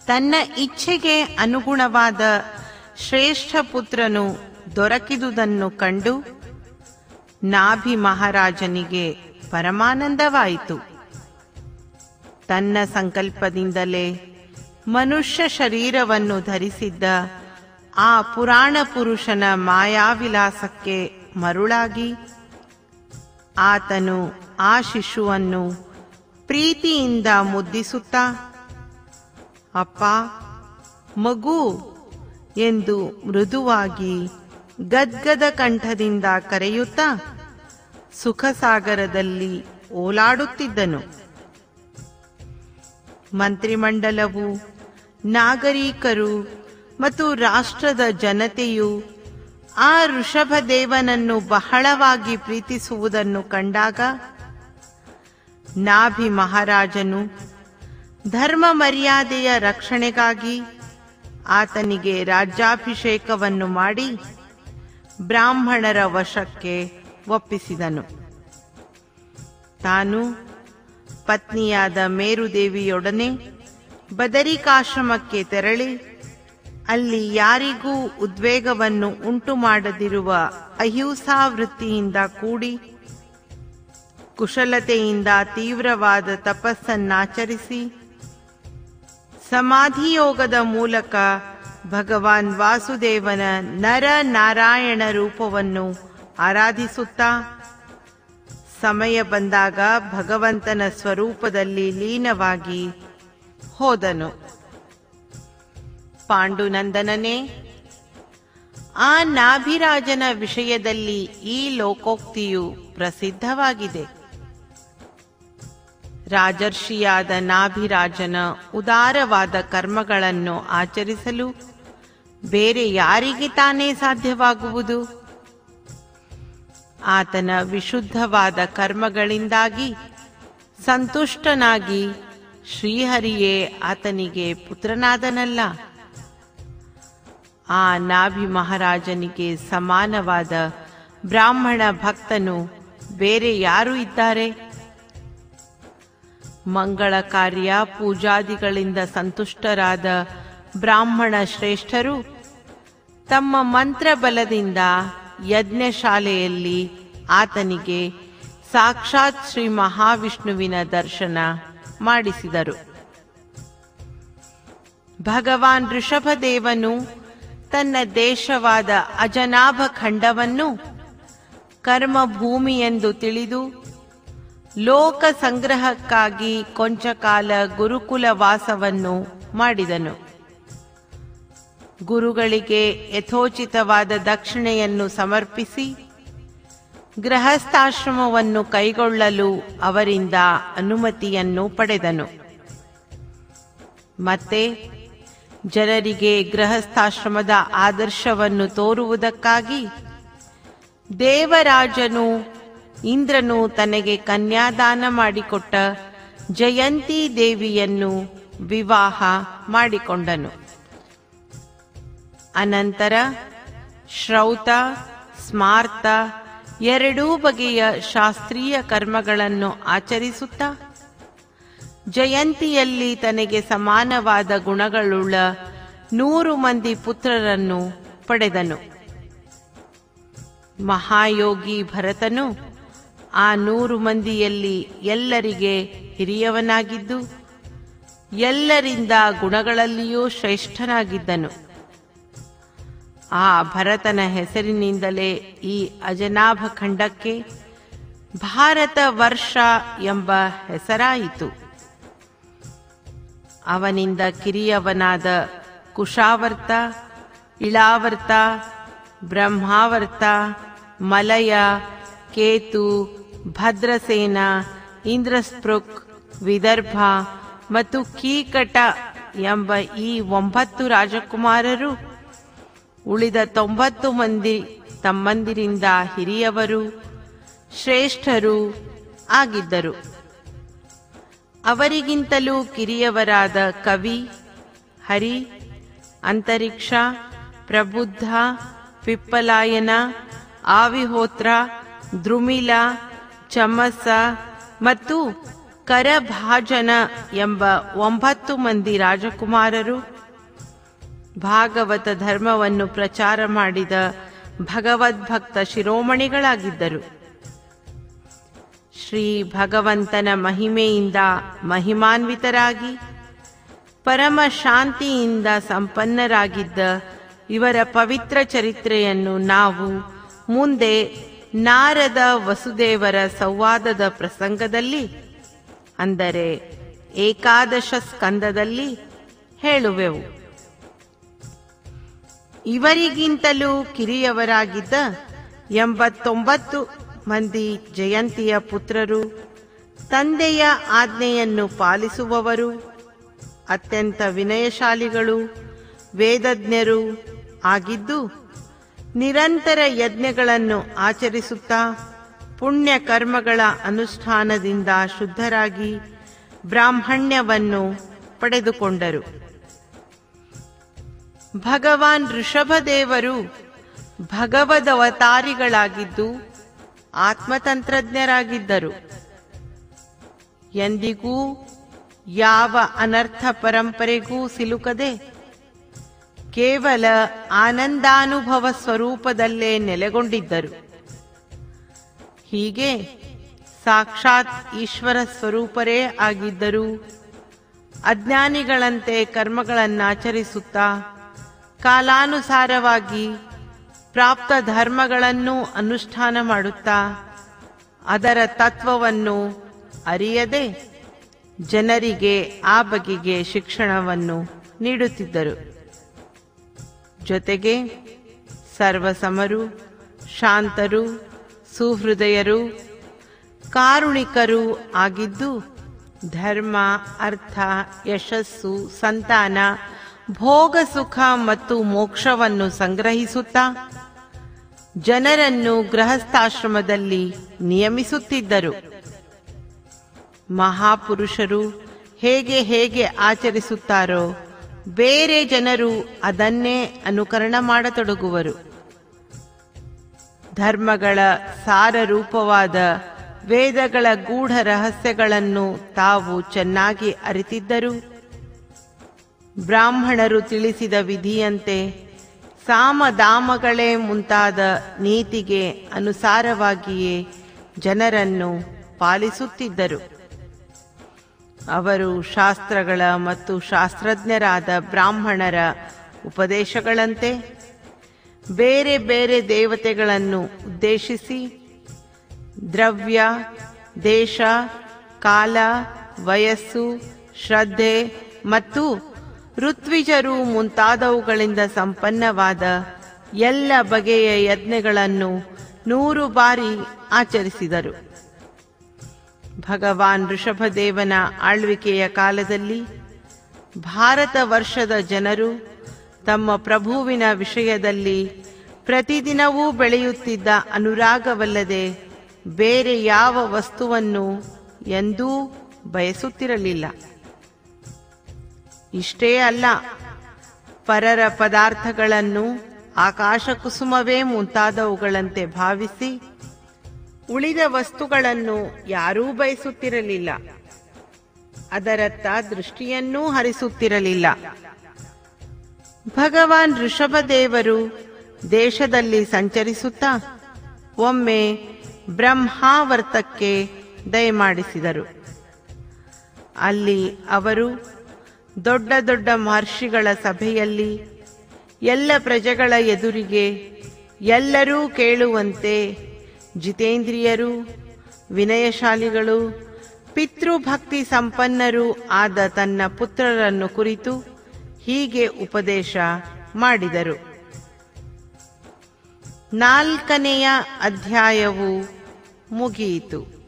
ತನ್ನ ಇಚ್ಛೆಗೆ ಅನುಗುಣವಾದ ಶ್ರೇಷ್ಠ ಪುತ್ರನು ದೊರಕಿದುದನ್ನು ಕಂಡು ನಾಭಿ ಮಹಾರಾಜನಿಗೆ ಪರಮಾನಂದವಾಯಿತು. ತನ್ನ ಸಂಕಲ್ಪದಿಂದಲೇ ಮನುಷ್ಯ ಶರೀರವನ್ನು ಧರಿಸಿದ್ದ ಆ ಪುರಾಣ ಪುರುಷನ ಮಾಯಾವಿಲಾಸಕ್ಕೆ ಮರುಳಾಗಿ ಆತನು ಆ ಶಿಶುವನ್ನು ಪ್ರೀತಿಯಿಂದ ಮುದ್ದಿಸುತ್ತಾ, ಅಪ್ಪ, ಮಗು ಎಂದು ಮೃದುವಾಗಿ ಗದ್ಗದ ಕಂಠದಿಂದ ಕರೆಯುತ್ತಾ ಸುಖಸಾಗರದಲ್ಲಿ ಓಲಾಡುತ್ತಿದ್ದನು. ಮಂತ್ರಿಮಂಡಲವು, ನಾಗರಿಕರು ಮತ್ತು ರಾಷ್ಟ್ರದ ಜನತೆಯು ಆ ಋಷಭದೇವನನ್ನು ಬಹಳವಾಗಿ ಪ್ರೀತಿಸುವುದನ್ನು ಕಂಡಾಗ ನಾಭಿ ಮಹಾರಾಜನು ಧರ್ಮ ಮರ್ಯಾದೆಯ ರಕ್ಷಣೆಗಾಗಿ ಆತನಿಗೆ ರಾಜ್ಯಾಭಿಷೇಕವನ್ನು ಮಾಡಿ ಬ್ರಾಹ್ಮಣರ ವಶಕ್ಕೆ ಒಪ್ಪಿಸಿದನು. ತಾನು ಪತ್ನಿಯಾದ ಮೇರುದೇವಿಯೊಡನೆ ಬದರಿಕಾಶ್ರಮಕ್ಕೆ ತೆರಳಿ ಅಲ್ಲಿ ಯಾರಿಗೂ ಉದ್ವೇಗವನ್ನು ಉಂಟು ಮಾಡದಿರುವ ಅಹಿಂಸಾ ವೃತ್ತಿಯಿಂದ ಕೂಡಿ ಕುಶಲತೆಯಿಂದ ತೀವ್ರವಾದ ತಪಸ್ಸನ್ನಾಚರಿಸಿ ಸಮಾಧಿಯೋಗದ ಮೂಲಕ ಭಗವಾನ್ ವಾಸುದೇವನ ನರ ನಾರಾಯಣ ರೂಪವನ್ನು ಆರಾಧಿಸುತ್ತಾ ಸಮಯ ಬಂದಾಗ ಭಗವಂತನ ಸ್ವರೂಪದಲ್ಲಿ ಲೀನವಾಗಿ ಹೋದನು. ಪಾಂಡುನಂದನನೇ, ಆ ನಾಭಿರಾಜನ ವಿಷಯದಲ್ಲಿ ಈ ಲೋಕೋಕ್ತಿಯು ಪ್ರಸಿದ್ಧವಾಗಿದೆ. ರಾಜರ್ಷಿಯಾದ ನಾಭಿರಾಜನ ಉದಾರವಾದ ಕರ್ಮಗಳನ್ನು ಆಚರಿಸಲು ಬೇರೆ ಯಾರಿಗೆ ತಾನೇ ಸಾಧ್ಯವಾಗುವುದು? ಆತನ ವಿಶುದ್ಧವಾದ ಕರ್ಮಗಳಿಂದಾಗಿ ಸಂತುಷ್ಟನಾಗಿ ಶ್ರೀಹರಿಯೇ ಆತನಿಗೆ ಪುತ್ರನಾದನಲ್ಲ. ಆ ನಾಭಿ ಮಹಾರಾಜನಿಗೆ ಸಮಾನವಾದ ಬ್ರಾಹ್ಮಣ ಭಕ್ತನು ಬೇರೆ ಯಾರು ಇದ್ದಾರೆ? ಮಂಗಳ ಕಾರ್ಯ ಪೂಜಾದಿಗಳಿಂದ ಸಂತುಷ್ಟರಾದ ಬ್ರಾಹ್ಮಣ ಶ್ರೇಷ್ಠರು ತಮ್ಮ ಮಂತ್ರಬಲದಿಂದ ಯಜ್ಞಶಾಲೆಯಲ್ಲಿ ಆತನಿಗೆ ಸಾಕ್ಷಾತ್ ಶ್ರೀ ಮಹಾವಿಷ್ಣುವಿನ ದರ್ಶನ ಮಾಡಿಸಿದರು. ಭಗವಾನ್ ಋಷಭದೇವನು ತನ್ನ ದೇಶವಾದ ಅಜನಾಭ ಖಂಡವನ್ನು ಕರ್ಮಭೂಮಿಯೆಂದು ತಿಳಿದು ಲೋಕ ಸಂಗ್ರಹಕ್ಕಾಗಿ ಕೊಂಚ ಕಾಲ ಗುರುಕುಲ ವಾಸವನ್ನು ಮಾಡಿದನು. ಗುರುಗಳಿಗೆ ಯಥೋಚಿತವಾದ ದಕ್ಷಿಣೆಯನ್ನು ಸಮರ್ಪಿಸಿ ಗೃಹಸ್ಥಾಶ್ರಮವನ್ನು ಕೈಗೊಳ್ಳಲು ಅವರಿಂದ ಅನುಮತಿಯನ್ನು ಪಡೆದನು. ಮತ್ತೆ ಜನರಿಗೆ ಗೃಹಸ್ಥಾಶ್ರಮದ ಆದರ್ಶವನ್ನು ತೋರುವುದಕ್ಕಾಗಿ ದೇವರಾಜನು ಇಂದ್ರನು ತನಗೆ ಕನ್ಯಾದಾನ ಮಾಡಿಕೊಟ್ಟ ಜಯಂತಿ ದೇವಿಯನ್ನು ವಿವಾಹ ಮಾಡಿಕೊಂಡನು. ಅನಂತರ ಶ್ರೌತ, ಸ್ಮಾರ್ತ ಎರಡೂ ಬಗೆಯ ಶಾಸ್ತ್ರೀಯ ಕರ್ಮಗಳನ್ನು ಆಚರಿಸುತ್ತಾ ಜಯಂತಿಯಲ್ಲಿ ತನಗೆ ಸಮಾನವಾದ ಗುಣಗಳುಳ್ಳ 100 ಮಂದಿ ಪುತ್ರರನ್ನು ಪಡೆದನು. ಮಹಾಯೋಗಿ ಭರತನು ಆ 100 ಮಂದಿಯಲ್ಲಿ ಎಲ್ಲರಿಗೆ ಹಿರಿಯವನಾಗಿದ್ದು ಎಲ್ಲರಿಂದ ಗುಣಗಳಲ್ಲಿಯೂ ಶ್ರೇಷ್ಠನಾಗಿದ್ದನು. ಆ ಭರತನ ಹೆಸರಿನಿಂದಲೇ ಈ ಅಜನಾಭ ಖಂಡಕ್ಕೆ ಭಾರತ ವರ್ಷ ಎಂಬ ಹೆಸರಾಯಿತು. ಅವನಿಂದ ಕಿರಿಯವನಾದ ಕುಶಾವರ್ತ, ಇಳಾವರ್ತ, ಬ್ರಹ್ಮಾವರ್ತ, ಮಲಯ, ಕೇತು, ಭದ್ರಸೇನ, ಇಂದ್ರಸ್ಪೃಕ್, ವಿದರ್ಭ ಮತ್ತು ಕೀಕಟ ಎಂಬ ಈ 9 ರಾಜಕುಮಾರರು ಉಳಿದ 90 ಮಂದಿ ತಮ್ಮಂದಿರಿಂದ ಹಿರಿಯವರು ಶ್ರೇಷ್ಠರು ಆಗಿದ್ದರು. ಅವರಿಗಿಂತಲೂ ಕಿರಿಯವರಾದ ಕವಿ, ಹರಿ, ಅಂತರಿಕ್ಷ, ಪ್ರಬುದ್ಧ, ಪಿಪ್ಪಲಾಯನ, ಆವಿಹೋತ್ರ, ದ್ರುಮಿಲ, ಚಮಸ ಮತ್ತು ಕರಭಾಜನ ಎಂಬ 9 ಮಂದಿ ರಾಜಕುಮಾರರು ಭಾಗವತ ಧರ್ಮವನ್ನು ಪ್ರಚಾರ ಮಾಡಿದ ಭಗವದ್ಭಕ್ತ ಶಿರೋಮಣಿಗಳಾಗಿದ್ದರು. ಶ್ರೀ ಭಗವಂತನ ಮಹಿಮೆಯಿಂದ ಮಹಿಮಾನ್ವಿತರಾಗಿ ಪರಮ ಶಾಂತಿಯಿಂದ ಸಂಪನ್ನರಾಗಿದ್ದ ಇವರ ಪವಿತ್ರ ಚರಿತ್ರೆಯನ್ನು ನಾವು ಮುಂದೆ ನಾರದ ವಸುದೇವರ ಸಂವಾದದ ಪ್ರಸಂಗದಲ್ಲಿ, ಅಂದರೆ ಏಕಾದಶ ಸ್ಕಂದದಲ್ಲಿ ಹೇಳುವೆವು. ಇವರಿಗಿಂತಲೂ ಕಿರಿಯವರಾಗಿದ್ದ 89 ಮಂದಿ ಜಯಂತಿಯ ಪುತ್ರರು, ತಂದೆಯ ಆಜ್ಞೆಯನ್ನು ಪಾಲಿಸುವವರು, ಅತ್ಯಂತ ವಿನಯಶಾಲಿಗಳು, ವೇದಜ್ಞರು ಆಗಿದ್ದು ನಿರಂತರ ಯಜ್ಞಗಳನ್ನು ಆಚರಿಸುತ್ತಾ ಪುಣ್ಯ ಕರ್ಮಗಳ ಅನುಷ್ಠಾನದಿಂದ ಶುದ್ಧರಾಗಿ ಬ್ರಾಹ್ಮಣ್ಯವನ್ನು ಪಡೆದುಕೊಂಡರು. ಭಗವಾನ್ ಋಷಭದೇವರು ಭಗವದವತಾರಿಗಳಾಗಿದ್ದು ಆತ್ಮತಂತ್ರಜ್ಞರಾಗಿದ್ದರು. ಎಂದಿಗೂ ಯಾವ ಅನರ್ಥ ಪರಂಪರೆಗೂ ಸಿಲುಕದೆ ಕೇವಲ ಆನಂದಾನುಭವ ಸ್ವರೂಪದಲ್ಲೇ ನೆಲೆಗೊಂಡಿದ್ದರು. ಹೀಗೆ ಸಾಕ್ಷಾತ್ ಈಶ್ವರ ಸ್ವರೂಪರೇ ಆಗಿದ್ದರು. ಅಜ್ಞಾನಿಗಳಂತೆ ಕರ್ಮಗಳನ್ನಾಚರಿಸುತ್ತಾ ಕಾಲಾನುಸಾರವಾಗಿ ಪ್ರಾಪ್ತ ಧರ್ಮಗಳನ್ನು ಅನುಷ್ಠಾನ ಮಾಡುತ್ತಾ ಅದರ ತತ್ವವನ್ನು ಅರಿಯದೆ ಜನರಿಗೆ ಆ ಬಗೆಗೆ ಶಿಕ್ಷಣವನ್ನು ನೀಡುತ್ತಿದ್ದರು. ಜೊತೆಗೆ ಸರ್ವಸಮರು, ಶಾಂತರು, ಸುಹೃದಯರು, ಕಾರುಣಿಕರೂ ಆಗಿದ್ದು ಧರ್ಮ, ಅರ್ಥ, ಯಶಸ್ಸು, ಸಂತಾನ, ಭೋಗ, ಸುಖ ಮತ್ತು ಮೋಕ್ಷವನ್ನು ಸಂಗ್ರಹಿಸುತ್ತಾ ಜನರನ್ನು ಗೃಹಸ್ಥಾಶ್ರಮದಲ್ಲಿ ನಿಯಮಿಸುತ್ತಿದ್ದರು. ಮಹಾಪುರುಷರು ಹೇಗೆ ಹೇಗೆ ಆಚರಿಸುತ್ತಾರೋ ಬೇರೆ ಜನರು ಅದನ್ನೇ ಅನುಕರಣ ಮಾಡತೊಡಗುವರು. ಧರ್ಮಗಳ ಸಾರರೂಪವಾದ ವೇದಗಳ ಗೂಢ ರಹಸ್ಯಗಳನ್ನು ತಾವು ಚೆನ್ನಾಗಿ ಅರಿತಿದ್ದರು. ಬ್ರಾಹ್ಮಣರು ತಿಳಿಸಿದ ವಿಧಿಯಂತೆ ಸಾಮದಾಮಗಳೇ ಮುಂತಾದ ನೀತಿಗೆ ಅನುಸಾರವಾಗಿಯೇ ಜನರನ್ನು ಪಾಲಿಸುತ್ತಿದ್ದರು. ಅವರು ಶಾಸ್ತ್ರಗಳ ಮತ್ತು ಶಾಸ್ತ್ರಜ್ಞರಾದ ಬ್ರಾಹ್ಮಣರ ಉಪದೇಶಗಳಂತೆ ಬೇರೆ ಬೇರೆ ದೇವತೆಗಳನ್ನು ಉದ್ದೇಶಿಸಿ ದ್ರವ್ಯ, ದೇಶ, ಕಾಲ, ವಯಸ್ಸು, ಶ್ರದ್ಧೆ ಮತ್ತು ಋತ್ವಿಜರು ಮುಂತಾದವುಗಳಿಂದ ಸಂಪನ್ನವಾದ ಎಲ್ಲ ಬಗೆಯ ಯಜ್ಞಗಳನ್ನು 100 ಬಾರಿ ಆಚರಿಸಿದರು. ಭಗವಾನ್ ಋಷಭದೇವನ ಆಳ್ವಿಕೆಯ ಕಾಲದಲ್ಲಿ ಭಾರತ ವರ್ಷದ ಜನರು ತಮ್ಮ ಪ್ರಭುವಿನ ವಿಷಯದಲ್ಲಿ ಪ್ರತಿದಿನವೂ ಬೆಳೆಯುತ್ತಿದ್ದ ಅನುರಾಗವಲ್ಲದೆ ಬೇರೆ ಯಾವ ವಸ್ತುವನ್ನು ಎಂದೂ ಬಯಸುತ್ತಿರಲಿಲ್ಲ. ಇಷ್ಟೇ ಅಲ್ಲ, ಪರರ ಪದಾರ್ಥಗಳನ್ನು ಆಕಾಶ ಕುಸುಮವೇ ಮುಂತಾದವುಗಳಂತೆ ಭಾವಿಸಿ ಉಳಿದ ವಸ್ತುಗಳನ್ನು ಯಾರೂ ಬಯಸುತ್ತಿರಲಿಲ್ಲ. ಅದರತ್ತ ದೃಷ್ಟಿಯನ್ನೂ ಹರಿಸುತ್ತಿರಲಿಲ್ಲ. ಭಗವಾನ್ ಋಷಭದೇವರು ದೇಶದಲ್ಲಿ ಸಂಚರಿಸುತ್ತಾ ಒಮ್ಮೆ ಬ್ರಹ್ಮಾವರ್ತಕ್ಕೆ ದಯಮಾಡಿಸಿದರು. ಅಲ್ಲಿ ಅವರು ದೊಡ್ಡ ದೊಡ್ಡ ಮಹರ್ಷಿಗಳ ಸಭೆಯಲ್ಲಿ ಎಲ್ಲ ಪ್ರಜೆಗಳ ಎದುರಿಗೆ ಎಲ್ಲರೂ ಕೇಳುವಂತೆ ಜಿತೇಂದ್ರಿಯರು, ವಿನಯಶಾಲಿಗಳು, ಪಿತೃಭಕ್ತಿ ಸಂಪನ್ನರೂ ಆದ ತನ್ನ ಪುತ್ರರನ್ನು ಕುರಿತು ಹೀಗೆ ಉಪದೇಶ ಮಾಡಿದರು. 4ನೆಯ ಅಧ್ಯಾಯವು ಮುಗಿಯಿತು.